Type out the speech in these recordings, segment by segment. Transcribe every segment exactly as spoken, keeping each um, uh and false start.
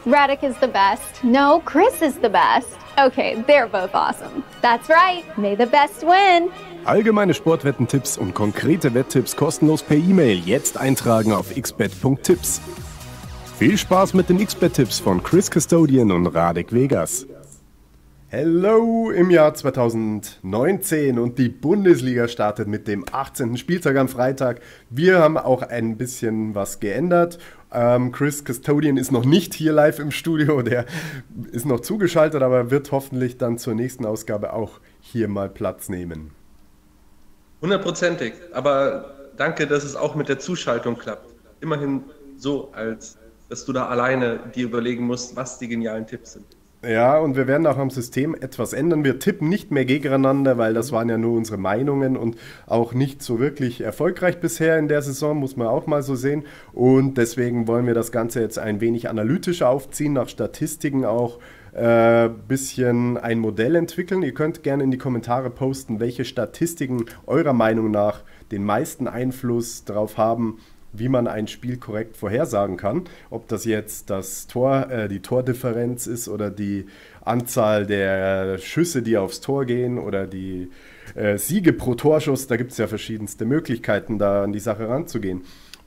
Radek is the best. No, Chris is the best. Okay, they're both awesome. That's right. May the best win. Allgemeine Sportwettentipps und konkrete Wetttipps kostenlos per E-Mail. Jetzt eintragen auf x bet punkt tipps. Viel Spaß mit den x bet-Tipps von Chris Custodian und Radek Vegas. Hello im Jahr zweitausendneunzehn und die Bundesliga startet mit dem achtzehnten Spieltag am Freitag. Wir haben auch ein bisschen was geändert. Ähm, Chris Custodian ist noch nicht hier live im Studio, der ist noch zugeschaltet, aber wird hoffentlich dann zur nächsten Ausgabe auch hier mal Platz nehmen. Hundertprozentig, aber danke, dass es auch mit der Zuschaltung klappt. Immerhin so, als dass du da alleine dir überlegen musst, was die genialen Tipps sind. Ja, und wir werden auch am System etwas ändern. Wir tippen nicht mehr gegeneinander, weil das waren ja nur unsere Meinungen und auch nicht so wirklich erfolgreich bisher in der Saison, muss man auch mal so sehen. Und deswegen wollen wir das Ganze jetzt ein wenig analytischer aufziehen, nach Statistiken auch ein äh, bisschen ein Modell entwickeln. Ihr könnt gerne in die Kommentare posten, welche Statistiken eurer Meinung nach den meisten Einfluss darauf haben, wie man ein Spiel korrekt vorhersagen kann. Ob das jetzt das Tor, äh, die Tordifferenz ist oder die Anzahl der Schüsse, die aufs Tor gehen oder die äh, Siege pro Torschuss. Da gibt es ja verschiedenste Möglichkeiten, da an die Sache ranzugehen.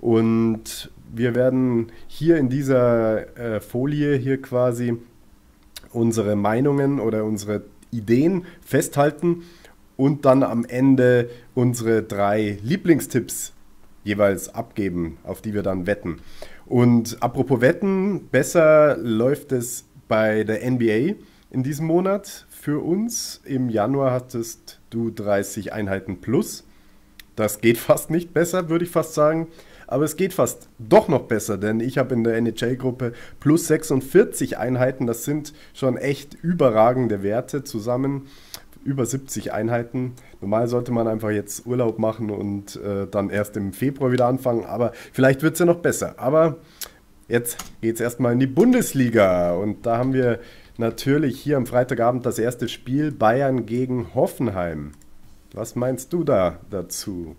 Und wir werden hier in dieser äh, Folie hier quasi unsere Meinungen oder unsere Ideen festhalten und dann am Ende unsere drei Lieblingstipps jeweils abgeben, auf die wir dann wetten. Und apropos Wetten, besser läuft es bei der N B A in diesem Monat für uns. Im Januar hattest du dreißig Einheiten plus. Das geht fast nicht besser, würde ich fast sagen. Aber es geht fast doch noch besser, denn ich habe in der N H L-Gruppe plus sechsundvierzig Einheiten. Das sind schon echt überragende Werte zusammen. Über siebzig Einheiten. Normal sollte man einfach jetzt Urlaub machen und äh, dann erst im Februar wieder anfangen, aber vielleicht wird es ja noch besser. Aber jetzt geht es erstmal in die Bundesliga und da haben wir natürlich hier am Freitagabend das erste Spiel Bayern gegen Hoffenheim. Was meinst du da dazu?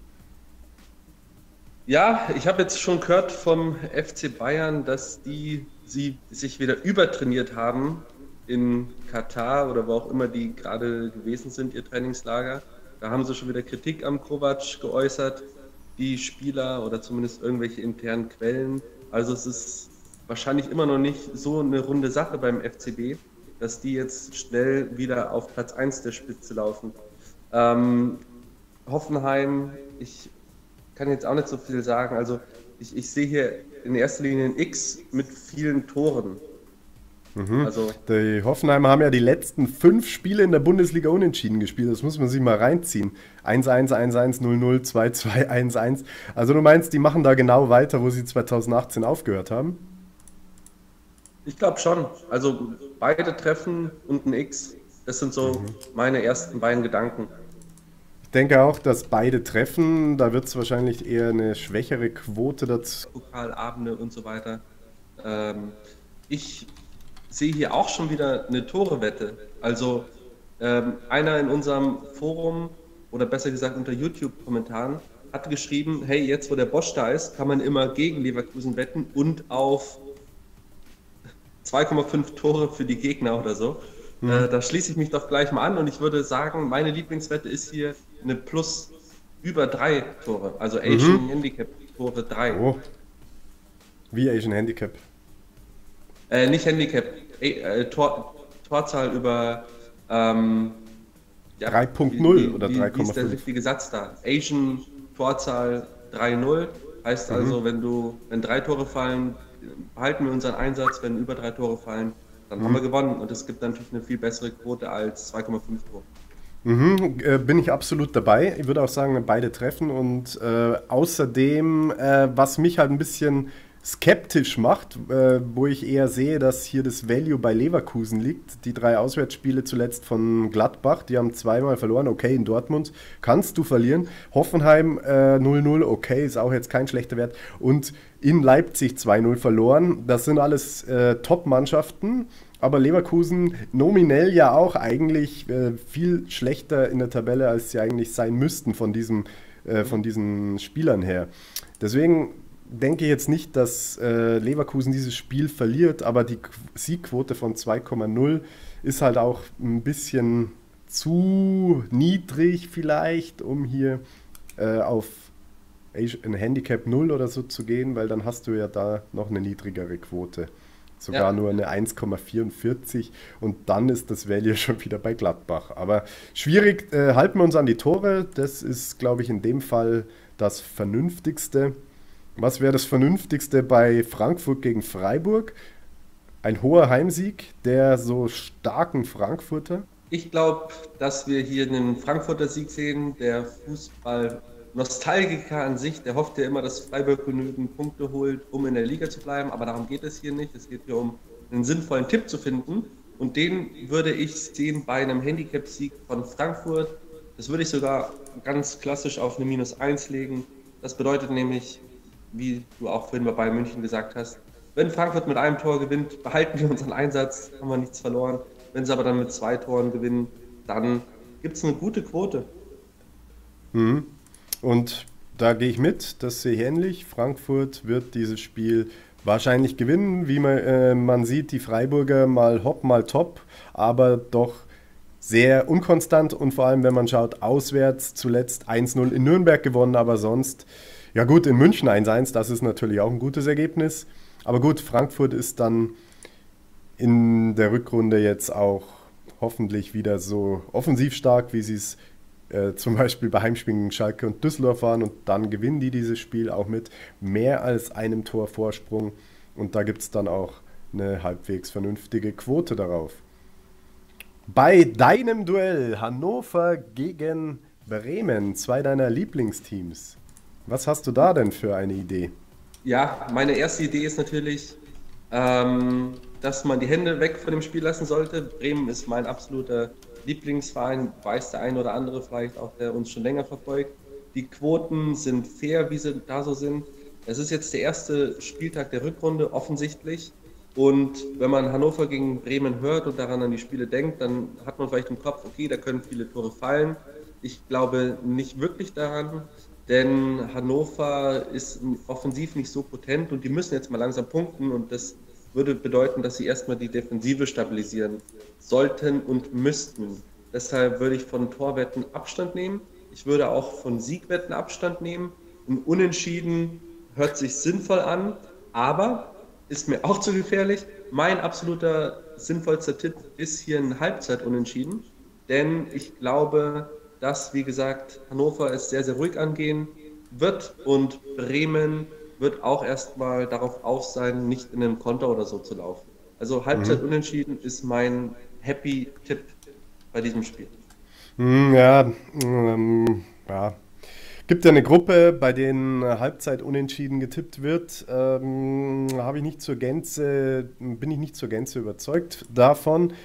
Ja, ich habe jetzt schon gehört vom F C Bayern, dass die sie sich wieder übertrainiert haben in Katar oder wo auch immer die gerade gewesen sind, ihr Trainingslager. Da haben sie schon wieder Kritik am Kovac geäußert, die Spieler oder zumindest irgendwelche internen Quellen. Also es ist wahrscheinlich immer noch nicht so eine runde Sache beim F C B, dass die jetzt schnell wieder auf Platz eins der Spitze laufen. Ähm, Hoffenheim, ich kann jetzt auch nicht so viel sagen. Also ich, ich sehe hier in erster Linie ein X mit vielen Toren. Mhm. Also, die Hoffenheimer haben ja die letzten fünf Spiele in der Bundesliga unentschieden gespielt. Das muss man sich mal reinziehen. eins eins, eins eins, null null, zwei zwei, eins eins. Also du meinst, die machen da genau weiter, wo sie zweitausendachtzehn aufgehört haben? Ich glaube schon. Also beide Treffen und ein X, das sind so mhm. meine ersten beiden Gedanken. Ich denke auch, dass beide treffen. Da wird es wahrscheinlich eher eine schwächere Quote dazu. Pokalabende und so weiter. Ähm, ich sehe hier auch schon wieder eine Tore-Wette. Also ähm, einer in unserem Forum oder besser gesagt unter YouTube-Kommentaren hat geschrieben, hey, jetzt wo der Bosch da ist, kann man immer gegen Leverkusen wetten und auf zwei Komma fünf Tore für die Gegner oder so. Mhm. Äh, da schließe ich mich doch gleich mal an und ich würde sagen, meine Lieblingswette ist hier eine plus über drei Tore, also Asian mhm. Handicap Tore drei. Oh. Wie Asian Handicap? Äh, nicht Handicap, äh, Tor, Torzahl über ähm, ja, drei Punkt null oder wie, drei Komma fünf. Wie ist der richtige Satz da? Asian Torzahl drei null heißt mhm. also, wenn du, wenn drei Tore fallen, behalten wir unseren Einsatz, wenn über drei Tore fallen, dann mhm. haben wir gewonnen und es gibt natürlich eine viel bessere Quote als zwei Komma fünf Tore. Mhm, äh, bin ich absolut dabei. Ich würde auch sagen, beide treffen und äh, außerdem, äh, was mich halt ein bisschen skeptisch macht, äh, wo ich eher sehe, dass hier das Value bei Leverkusen liegt. Die drei Auswärtsspiele zuletzt von Gladbach, die haben zweimal verloren. Okay, in Dortmund kannst du verlieren. Hoffenheim äh, null null, okay, ist auch jetzt kein schlechter Wert. Und in Leipzig zwei null verloren. Das sind alles äh, Top-Mannschaften. Aber Leverkusen nominell ja auch eigentlich äh, viel schlechter in der Tabelle, als sie eigentlich sein müssten von, diesem, äh, von diesen Spielern her. Deswegen denke jetzt nicht, dass äh, Leverkusen dieses Spiel verliert, aber die Qu- Siegquote von zwei Komma null ist halt auch ein bisschen zu niedrig vielleicht, um hier äh, auf ein Handicap null oder so zu gehen, weil dann hast du ja da noch eine niedrigere Quote. Sogar Ja. nur eine eins Komma vierundvierzig und dann ist das Value schon wieder bei Gladbach. Aber schwierig, äh, halten wir uns an die Tore. Das ist, glaube ich, in dem Fall das Vernünftigste. Was wäre das Vernünftigste bei Frankfurt gegen Freiburg? Ein hoher Heimsieg der so starken Frankfurter. Ich glaube, dass wir hier einen Frankfurter Sieg sehen. Der Fußball-Nostalgiker an sich, der hofft ja immer, dass Freiburg genügend Punkte holt, um in der Liga zu bleiben. Aber darum geht es hier nicht. Es geht hier um einen sinnvollen Tipp zu finden. Und den würde ich sehen bei einem Handicap-Sieg von Frankfurt. Das würde ich sogar ganz klassisch auf eine Minus eins legen. Das bedeutet nämlich, wie du auch vorhin bei Bayern München gesagt hast, wenn Frankfurt mit einem Tor gewinnt, behalten wir unseren Einsatz, haben wir nichts verloren. Wenn sie aber dann mit zwei Toren gewinnen, dann gibt es eine gute Quote. Mhm. Und da gehe ich mit, das sehe ich ähnlich. Frankfurt wird dieses Spiel wahrscheinlich gewinnen. Wie man, äh, man sieht, die Freiburger mal hopp, mal top, aber doch sehr unkonstant und vor allem, wenn man schaut, auswärts zuletzt eins null in Nürnberg gewonnen, aber sonst, ja gut, in München eins eins, das ist natürlich auch ein gutes Ergebnis. Aber gut, Frankfurt ist dann in der Rückrunde jetzt auch hoffentlich wieder so offensiv stark, wie sie es äh, zum Beispiel bei Heimspielen gegen Schalke und Düsseldorf waren. Und dann gewinnen die dieses Spiel auch mit mehr als einem Tor Vorsprung. Und da gibt es dann auch eine halbwegs vernünftige Quote darauf. Bei deinem Duell Hannover gegen Bremen, zwei deiner Lieblingsteams. Was hast du da denn für eine Idee? Ja, meine erste Idee ist natürlich, ähm, dass man die Hände weg von dem Spiel lassen sollte. Bremen ist mein absoluter Lieblingsverein, weiß der ein oder andere vielleicht auch, der uns schon länger verfolgt. Die Quoten sind fair, wie sie da so sind. Es ist jetzt der erste Spieltag der Rückrunde, offensichtlich. Und wenn man Hannover gegen Bremen hört und daran an die Spiele denkt, dann hat man vielleicht im Kopf, okay, da können viele Tore fallen. Ich glaube nicht wirklich daran, denn Hannover ist offensiv nicht so potent und die müssen jetzt mal langsam punkten und das würde bedeuten, dass sie erstmal die Defensive stabilisieren sollten und müssten. Deshalb würde ich von Torwetten Abstand nehmen. Ich würde auch von Siegwetten Abstand nehmen. Ein Unentschieden hört sich sinnvoll an, aber ist mir auch zu gefährlich. Mein absoluter sinnvollster Tipp ist hier ein Halbzeit-Unentschieden, denn ich glaube, dass, wie gesagt, Hannover es sehr, sehr ruhig angehen wird und Bremen wird auch erstmal darauf aus sein, nicht in einem Konter oder so zu laufen. Also Halbzeit-Unentschieden ist mein Happy-Tipp bei diesem Spiel. Hm, ja, ähm, ja. Gibt ja eine Gruppe, bei denen Halbzeit unentschieden getippt wird. Ähm, habe ich nicht zur Gänze, bin ich nicht zur Gänze überzeugt davon.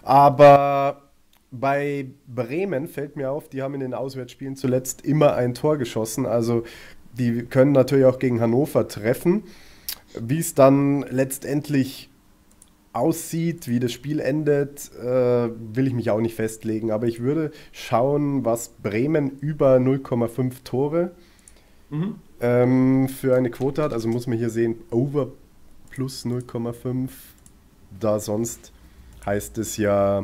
Aber bei Bremen fällt mir auf, die haben in den Auswärtsspielen zuletzt immer ein Tor geschossen. Also die können natürlich auch gegen Hannover treffen. Wie es dann letztendlich aussieht, wie das Spiel endet, äh, will ich mich auch nicht festlegen. Aber ich würde schauen, was Bremen über null Komma fünf Tore mhm. ähm, für eine Quote hat. Also muss man hier sehen, over plus null Komma fünf. Da sonst heißt es ja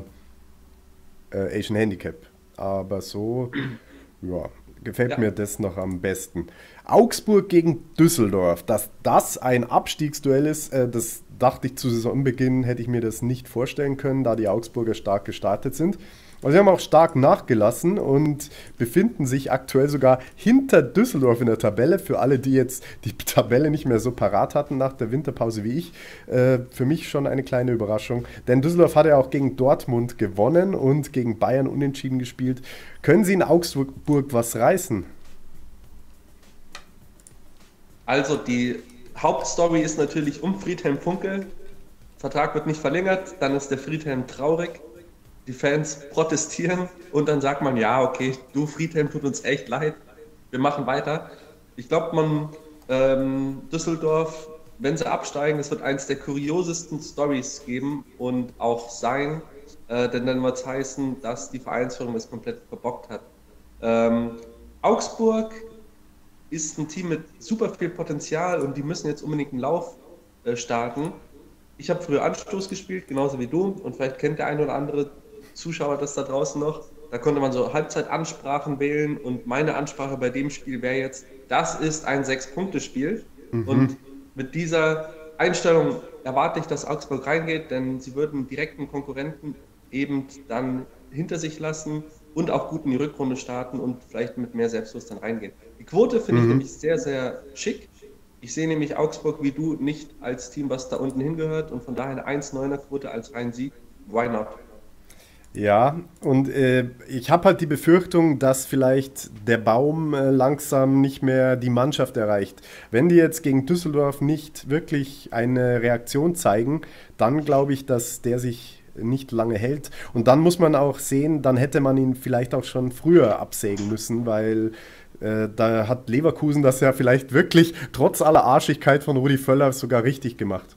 äh, Asian Handicap. Aber so, ja, gefällt ja. mir das noch am besten. Augsburg gegen Düsseldorf. Dass das ein Abstiegsduell ist, äh, das dachte ich zu Saisonbeginn, hätte ich mir das nicht vorstellen können, da die Augsburger stark gestartet sind. Aber sie haben auch stark nachgelassen und befinden sich aktuell sogar hinter Düsseldorf in der Tabelle. Für alle, die jetzt die Tabelle nicht mehr so parat hatten nach der Winterpause wie ich, äh, für mich schon eine kleine Überraschung. Denn Düsseldorf hat ja auch gegen Dortmund gewonnen und gegen Bayern unentschieden gespielt. Können sie in Augsburg was reißen? Also die Hauptstory ist natürlich um Friedhelm Funkel. Vertrag wird nicht verlängert, dann ist der Friedhelm traurig. Die Fans protestieren und dann sagt man, ja, okay, du Friedhelm, tut uns echt leid, wir machen weiter. Ich glaube, man, ähm, Düsseldorf, wenn sie absteigen, das wird eins der kuriosesten Stories geben und auch sein, äh, denn dann wird es heißen, dass die Vereinsführung es komplett verbockt hat. Ähm, Augsburg ist ein Team mit super viel Potenzial und die müssen jetzt unbedingt einen Lauf äh, starten. Ich habe früher Anstoß gespielt, genauso wie du, und vielleicht kennt der ein oder andere Zuschauer das da draußen noch. Da konnte man so Halbzeitansprachen wählen und meine Ansprache bei dem Spiel wäre jetzt, das ist ein Sechs-Punkte-Spiel. Mhm. Und mit dieser Einstellung erwarte ich, dass Augsburg reingeht, denn sie würden direkten Konkurrenten eben dann hinter sich lassen und auch gut in die Rückrunde starten und vielleicht mit mehr Selbstbewusstsein dann reingehen. Die Quote finde mhm. ich nämlich sehr, sehr schick. Ich sehe nämlich Augsburg wie du nicht als Team, was da unten hingehört, und von daher eine eins Komma neuner Quote als rein Sieg. Why not? Ja, und äh, ich habe halt die Befürchtung, dass vielleicht der Baum äh, langsam nicht mehr die Mannschaft erreicht. Wenn die jetzt gegen Düsseldorf nicht wirklich eine Reaktion zeigen, dann glaube ich, dass der sich nicht lange hält. Und dann muss man auch sehen, dann hätte man ihn vielleicht auch schon früher absägen müssen, weil äh, da hat Leverkusen das ja vielleicht wirklich trotz aller Arschigkeit von Rudi Völler sogar richtig gemacht.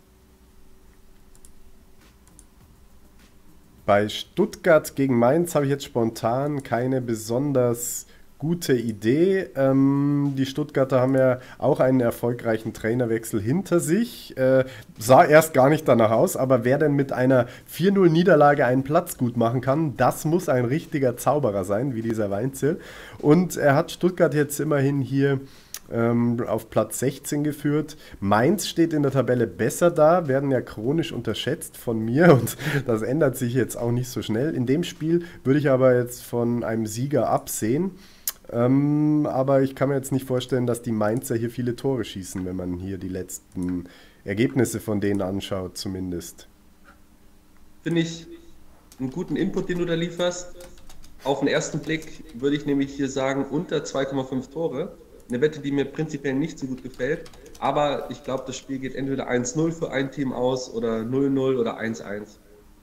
Bei Stuttgart gegen Mainz habe ich jetzt spontan keine besonders gute Idee. Ähm, die Stuttgarter haben ja auch einen erfolgreichen Trainerwechsel hinter sich. Äh, sah erst gar nicht danach aus, aber wer denn mit einer vier null Niederlage einen Platz gut machen kann, das muss ein richtiger Zauberer sein, wie dieser Weinzel. Und er hat Stuttgart jetzt immerhin hier ähm, auf Platz sechzehn geführt. Mainz steht in der Tabelle besser da, werden ja chronisch unterschätzt von mir und das ändert sich jetzt auch nicht so schnell. In dem Spiel würde ich aber jetzt von einem Sieger absehen. Ähm, aber ich kann mir jetzt nicht vorstellen, dass die Mainzer hier viele Tore schießen, wenn man hier die letzten Ergebnisse von denen anschaut, zumindest. Finde ich einen guten Input, den du da lieferst. Auf den ersten Blick würde ich nämlich hier sagen, unter zwei Komma fünf Tore. Eine Wette, die mir prinzipiell nicht so gut gefällt. Aber ich glaube, das Spiel geht entweder eins null für ein Team aus oder null null oder eins eins.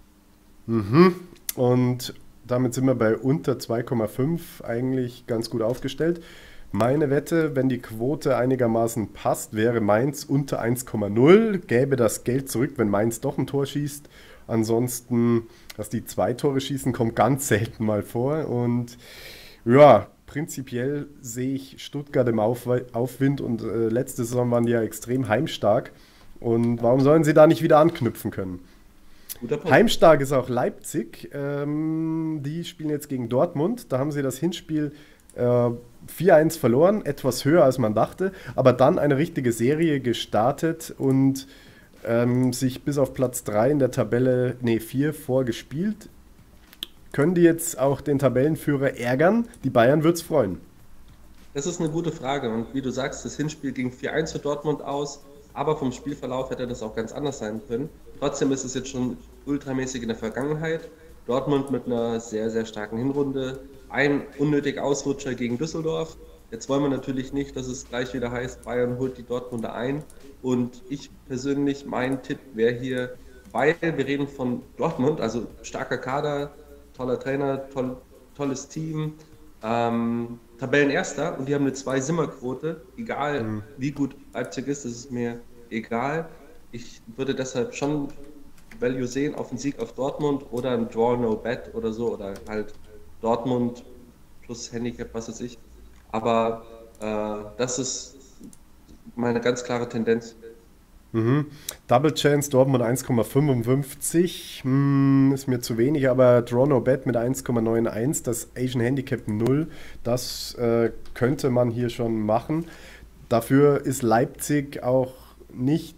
Mhm. Und damit sind wir bei unter zwei Komma fünf eigentlich ganz gut aufgestellt. Meine Wette, wenn die Quote einigermaßen passt, wäre Mainz unter eins Komma null. Gäbe das Geld zurück, wenn Mainz doch ein Tor schießt. Ansonsten, dass die zwei Tore schießen, kommt ganz selten mal vor. Und ja, prinzipiell sehe ich Stuttgart im Auf Aufwind und äh, letzte Saison waren die ja extrem heimstark. Und warum sollen sie da nicht wieder anknüpfen können? Heimstark ist auch Leipzig. Ähm, die spielen jetzt gegen Dortmund. Da haben sie das Hinspiel äh, vier eins verloren, etwas höher als man dachte, aber dann eine richtige Serie gestartet und ähm, sich bis auf Platz drei in der Tabelle, nee, vier vorgespielt. Können die jetzt auch den Tabellenführer ärgern? Die Bayern wird es freuen. Das ist eine gute Frage. Und wie du sagst, das Hinspiel ging vier eins für Dortmund aus, aber vom Spielverlauf hätte das auch ganz anders sein können. Trotzdem ist es jetzt schon ultramäßig in der Vergangenheit. Dortmund mit einer sehr, sehr starken Hinrunde. Ein unnötig Ausrutscher gegen Düsseldorf. Jetzt wollen wir natürlich nicht, dass es gleich wieder heißt, Bayern holt die Dortmunder ein. Und ich persönlich, mein Tipp wäre hier, weil wir reden von Dortmund, also starker Kader, toller Trainer, toll, tolles Team, ähm, Tabellenerster, und die haben eine zwei-Simmer-Quote. Egal mhm. wie gut Leipzig ist, das ist mir egal. Ich würde deshalb schon Value sehen auf einen Sieg auf Dortmund oder ein Draw No Bet oder so, oder halt Dortmund plus Handicap, was weiß ich. Aber äh, das ist meine ganz klare Tendenz. Mhm. Double Chance Dortmund eins Komma fünfundfünfzig, hm, ist mir zu wenig, aber Draw No Bet mit eins Komma einundneunzig, das Asian Handicap null, das äh, könnte man hier schon machen. Dafür ist Leipzig auch nicht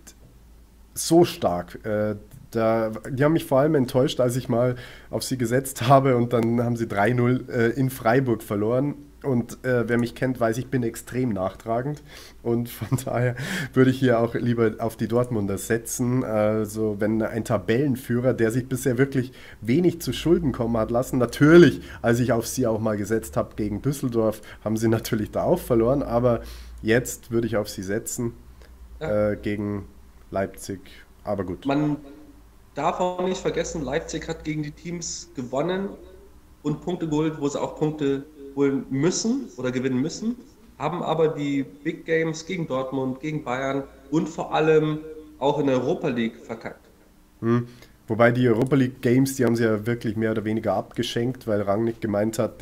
so stark. Äh, da, die haben mich vor allem enttäuscht, als ich mal auf sie gesetzt habe und dann haben sie drei null äh, in Freiburg verloren. Und äh, wer mich kennt, weiß, ich bin extrem nachtragend und von daher würde ich hier auch lieber auf die Dortmunder setzen. Also wenn ein Tabellenführer, der sich bisher wirklich wenig zu Schulden kommen hat lassen, natürlich, als ich auf sie auch mal gesetzt habe gegen Düsseldorf, haben sie natürlich da auch verloren, aber jetzt würde ich auf sie setzen ja. äh, gegen Leipzig, aber gut. Man darf auch nicht vergessen, Leipzig hat gegen die Teams gewonnen und Punkte geholt, wo sie auch Punkte holen müssen oder gewinnen müssen, haben aber die Big Games gegen Dortmund, gegen Bayern und vor allem auch in der Europa League verkackt. Hm. Wobei die Europa League Games, die haben sie ja wirklich mehr oder weniger abgeschenkt, weil Rangnick gemeint hat, das ist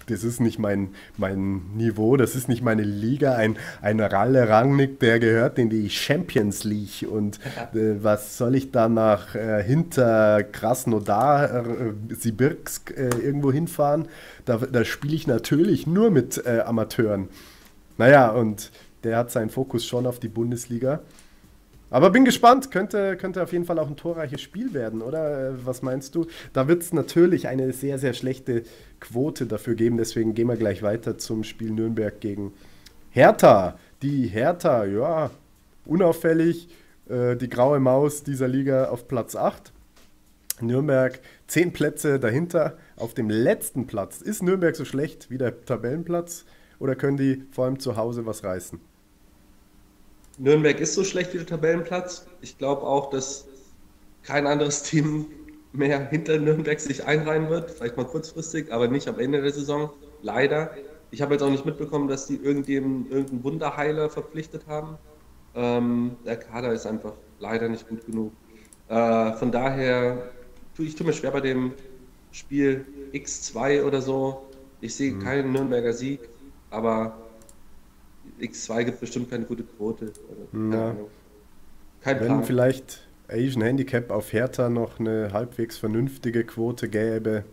das ist nicht mein, mein Niveau, das ist nicht meine Liga. Ein, ein Ralle Rangnick, der gehört in die Champions League. Und äh, was soll ich da nach äh, hinter Krasnodar, äh, Sibirsk äh, irgendwo hinfahren? Da, da spiele ich natürlich nur mit äh, Amateuren. Naja, und der hat seinen Fokus schon auf die Bundesliga. Aber bin gespannt, könnte, könnte auf jeden Fall auch ein torreiches Spiel werden, oder? Was meinst du? Da wird es natürlich eine sehr, sehr schlechte Quote dafür geben, deswegen gehen wir gleich weiter zum Spiel Nürnberg gegen Hertha. Die Hertha, ja, unauffällig, äh, die graue Maus dieser Liga auf Platz acht. Nürnberg zehn Plätze dahinter. Auf dem letzten Platz. Ist Nürnberg so schlecht wie der Tabellenplatz oder können die vor allem zu Hause was reißen? Nürnberg ist so schlecht wie der Tabellenplatz. Ich glaube auch, dass kein anderes Team mehr hinter Nürnberg sich einreihen wird. Vielleicht mal kurzfristig, aber nicht am Ende der Saison. Leider. Ich habe jetzt auch nicht mitbekommen, dass die irgendeinen, irgendeinen Wunderheiler verpflichtet haben. Ähm, der Kader ist einfach leider nicht gut genug. Äh, von daher, ich tue mir schwer bei dem Spiel X zwei oder so. Ich sehe mhm. keinen Nürnberger Sieg, aber X zwei gibt bestimmt keine gute Quote. Keine ja. Ahnung. Kein Wenn Plan. vielleicht Asian Handicap auf Hertha noch eine halbwegs vernünftige Quote gäbe.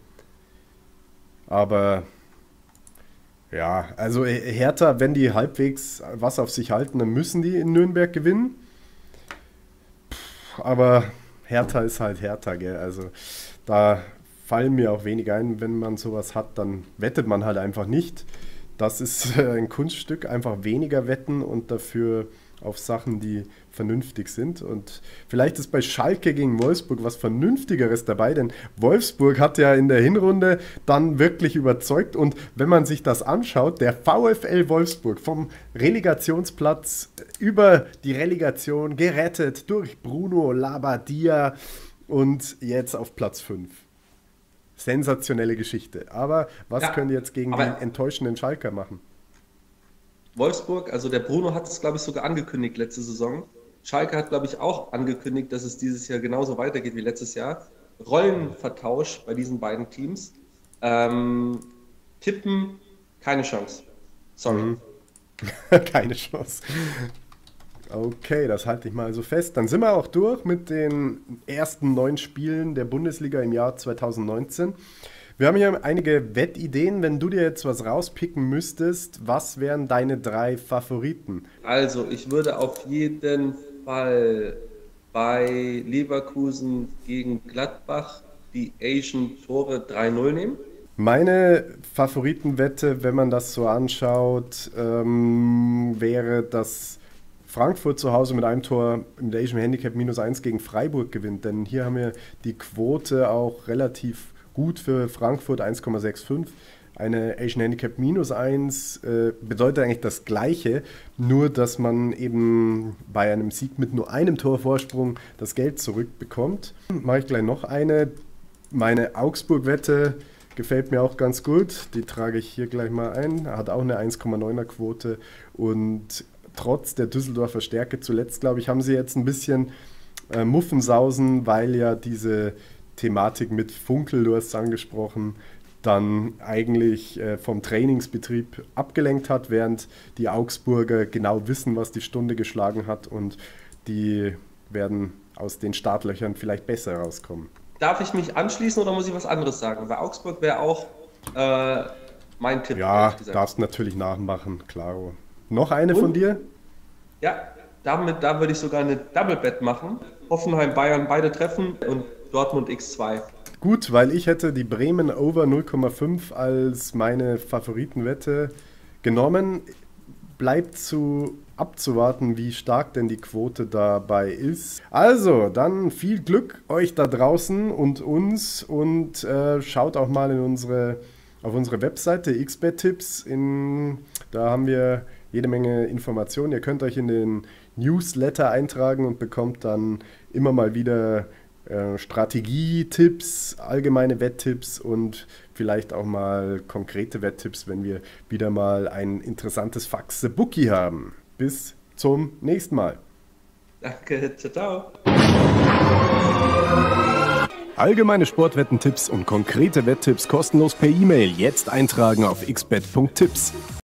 Aber ja, also Hertha, wenn die halbwegs was auf sich halten, dann müssen die in Nürnberg gewinnen. Aber Hertha ist halt Hertha, gell? Also da fallen mir auch wenig ein, wenn man sowas hat, dann wettet man halt einfach nicht. Das ist ein Kunststück, einfach weniger wetten und dafür auf Sachen, die vernünftig sind. Und vielleicht ist bei Schalke gegen Wolfsburg was Vernünftigeres dabei, denn Wolfsburg hat ja in der Hinrunde dann wirklich überzeugt. Und wenn man sich das anschaut, der VfL Wolfsburg vom Relegationsplatz über die Relegation gerettet durch Bruno Labbadia und jetzt auf Platz fünf. Sensationelle Geschichte. Aber was Ja, können die jetzt gegen aber- die enttäuschenden Schalker machen? Wolfsburg, also der Bruno hat es, glaube ich, sogar angekündigt letzte Saison. Schalke hat, glaube ich, auch angekündigt, dass es dieses Jahr genauso weitergeht wie letztes Jahr. Rollenvertausch bei diesen beiden Teams. Ähm, tippen, keine Chance. Sorry. Mhm. Keine Chance. Okay, das halte ich mal so fest. Dann sind wir auch durch mit den ersten neun Spielen der Bundesliga im Jahr zwanzig neunzehn. Wir haben hier einige Wettideen. Wenn du dir jetzt was rauspicken müsstest, was wären deine drei Favoriten? Also, ich würde auf jeden Fall bei Leverkusen gegen Gladbach die Asian Tore drei null nehmen. Meine Favoritenwette, wenn man das so anschaut, ähm, wäre, dass Frankfurt zu Hause mit einem Tor im Asian Handicap minus eins gegen Freiburg gewinnt. Denn hier haben wir die Quote auch relativ gut für Frankfurt, eins Komma fünfundsechzig. Eine Asian Handicap minus eins äh, bedeutet eigentlich das Gleiche, nur dass man eben bei einem Sieg mit nur einem Torvorsprung das Geld zurückbekommt. Mache ich gleich noch eine. Meine Augsburg-Wette gefällt mir auch ganz gut. Die trage ich hier gleich mal ein. Hat auch eine eins Komma neuner Quote. Und trotz der Düsseldorfer Stärke zuletzt, glaube ich, haben sie jetzt ein bisschen äh, Muffensausen, weil ja diese Thematik mit Funkel, du hast es angesprochen, dann eigentlich äh, vom Trainingsbetrieb abgelenkt hat, während die Augsburger genau wissen, was die Stunde geschlagen hat und die werden aus den Startlöchern vielleicht besser rauskommen. Darf ich mich anschließen oder muss ich was anderes sagen? Bei Augsburg wäre auch äh, mein Tipp. Ja, ehrlich gesagt. darfst natürlich nachmachen, klaro. Noch eine Und? von dir? Ja, damit, da würde ich sogar eine Double Bet machen. Hoffenheim, Bayern beide treffen und Dortmund X zwei. Gut, weil ich hätte die Bremen Over null Komma fünf als meine Favoritenwette genommen. Bleibt zu abzuwarten, wie stark denn die Quote dabei ist. Also, dann viel Glück euch da draußen und uns und äh, schaut auch mal in unsere, auf unsere Webseite X B E T Tipps. In, da haben wir jede Menge Informationen. Ihr könnt euch in den Newsletter eintragen und bekommt dann immer mal wieder äh, Strategietipps, allgemeine Wetttipps und vielleicht auch mal konkrete Wetttipps, wenn wir wieder mal ein interessantes Faxe Bookie haben. Bis zum nächsten Mal. Danke, ciao, ciao. Allgemeine Sportwetten-Tipps und konkrete Wetttipps kostenlos per E-Mail. Jetzt eintragen auf x bet punkt tipps.